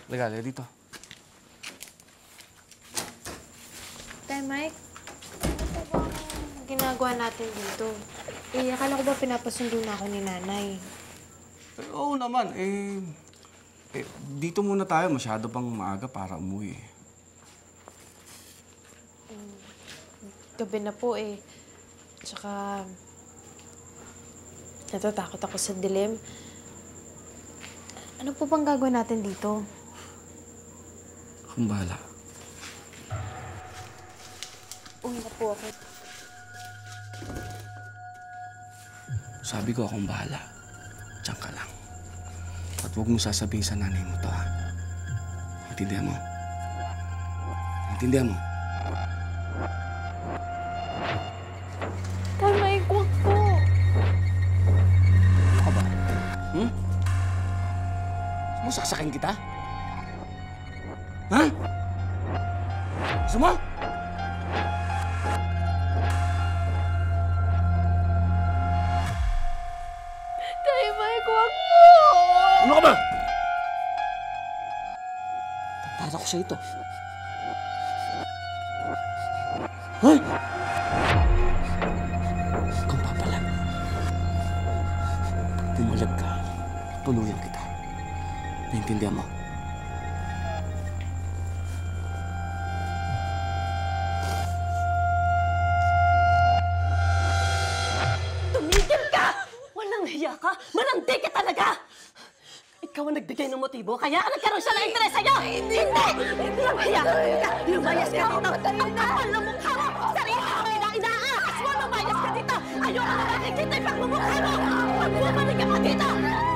Halika dito. Tay Mike, ano po bang ginagawa natin dito? Akala ko ba pinapasundo na ako ni nanay? Oo naman, dito muna tayo. Masyado pang maaga para umuwi. Gabi na po Tsaka, natatakot ako sa dilim. Ano po bang gagawin natin dito? Akong bahala. Uwi na po ako. Sabi ko akong bahala. Diyan ka lang. At huwag mo sasabihin sa nanay mo to, ha? Intindihan mo? Intindihan mo? Tay Mike, wag po. Ano ka ba? Sasaksakin kita? Ha? Gusto mo? Tay Mike, wag po. Ano ka ba? Para ko sa ito. Hoy! Kung papalag, pumalag ka, tuluyan kita. Naintindihan mo? Tumigil ka! Walang hiya ka! Malandi ka talaga! Ikaw ang nagbigay ng motibo, kaya nagkaroon siya ng interes sa'yo! Hindi! Walang hiya ka talaga! Lumayas ka dito! Ang kapal ng mukha mo! Sarili mo inaahas mo! Lumayas ka dito! Ayoko na nakikita yung pagmumukha mo! Magbumalik ka dito!